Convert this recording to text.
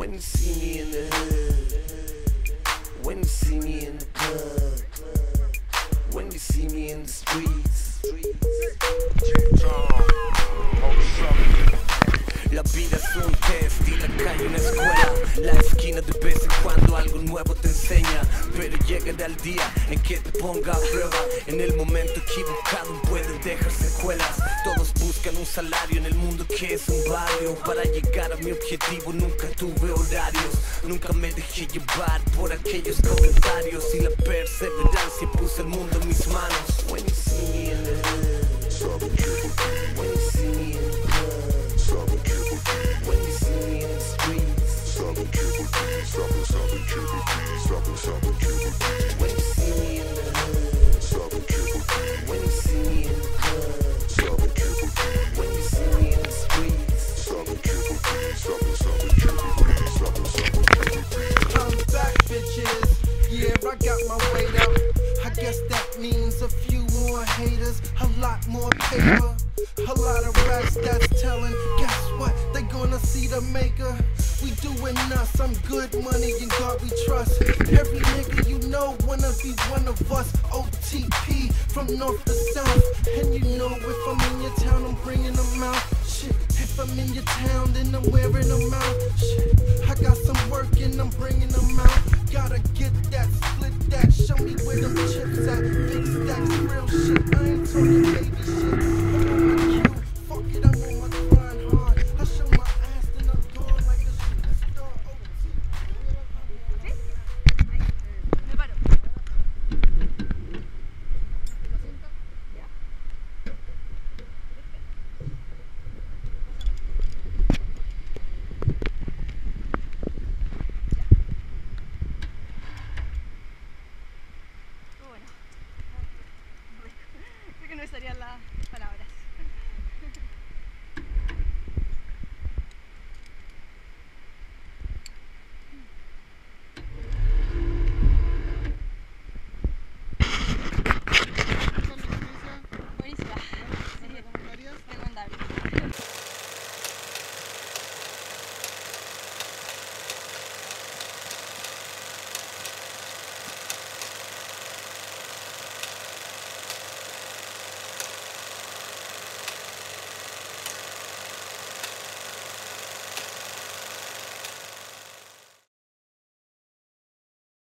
When you see me in the hood, when you see me in the club, when you see me in the streets. La vida es un test y la calle una escuela. La esquina de vez en cuando algo nuevo te enseña, pero llegará el día en que te ponga a prueba. En el momento equivocado puede dejar secuelas. Todos buscan un salario en el mundo que es un barrio. Para llegar a mi objetivo nunca tuve horarios. Nunca me dejé llevar por aquellos comentarios. Y la perseverancia puse el mundo en mis manos. When you see me in the hood, when you see me in the club, when you see me in the streets, when you see me in the hood, when you see me in the club, when you see me in the streets. I'm back, bitches. Yeah, I got my weight up. I guess that means a few more haters, a lot more paper, a lot of raps that's telling. Guess what? They gonna see the maker. We doing us. I'm good money and God we trust. Every nigga you know wanna be one of us. OTP from north to south. And you know if I'm in your town, I'm bringing them out. Shit, if I'm in your town, then I'm wearing them out. Shit, I got some work and I'm bringing them out. Gotta get that, split that, show me where them chips at. Big stacks, real shit, I ain't talking baby shit. I'm on my cue, fuck it, I'm on my grind hard. I show my ass, then I'm gone like a shooting star. Me paro. Bueno, creo que no estaría la...